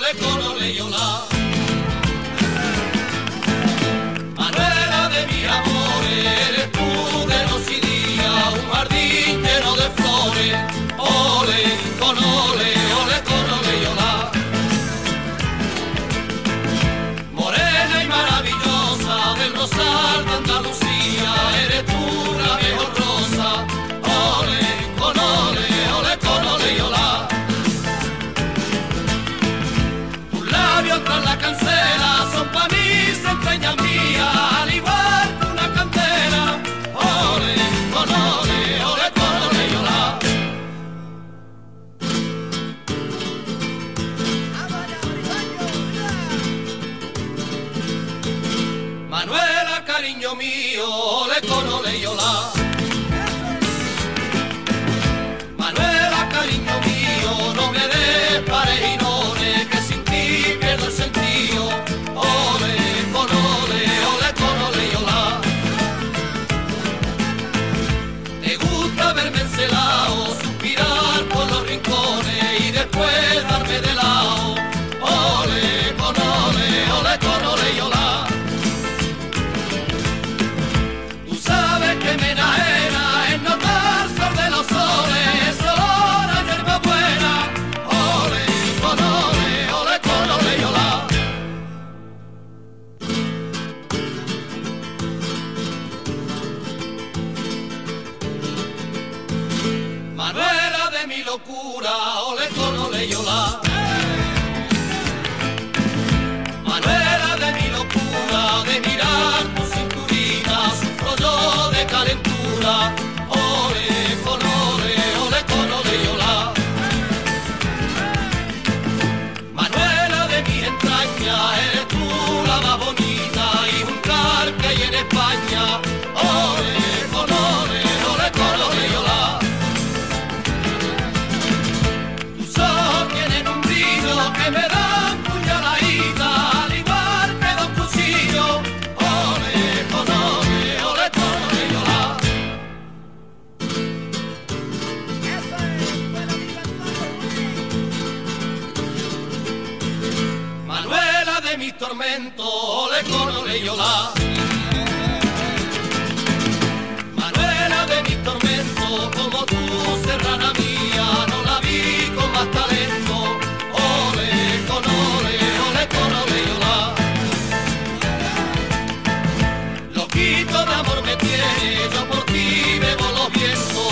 ole con ole y olá. Manuela de mi amor, eres tú de noche y día, un jardín lleno de flores, ole con ole, ole con ole y olá. Morena y maravillosa del Rosal de Andalucía, eres tú la mejor rosa, ole con ole, ole con ole y olá. Tus labios tras la cancela son pa' mí entrañas mías, al igual que una cantera, ole con ole, ole con ole y olá. Manuela, cariño mío, ole con ole y olá. Manuela, cariño mío, no me des parejinones, que sin ti pierdo el sentido, ole con ole, ole con ole y olá. Te gusta verme encelado, suspirar por los rincones y después darme de lado, ole con ole, ole con ole y olá. Tú sabes que me enajena el notar sol de los soles, olor a hierba buena, ole con ole, ole con ole y olá. Manuela de mi locura, ole con ole y olá. Manuela de mi locura, de mirar tu cinturita, sufro yo de calentura, ole con ole, ole con ole y olá. Manuela de mi entraña, eres tú la más bonita y juntar que hay en España, ole con ole, ole con ole y olá. Tus ojos tienen un brillo que me dan puñaladita, al igual que dos cuchillos, ole con ole, ole con ole y olá. Manuela de mis tormentos, ole con ole y olá. Manuela de mis tormentos, como tú, serrana mía, no la vi con más talento, ole con ole, ole con ole y olá. Loquito de amor me tiene, yo por ti bebo los vientos,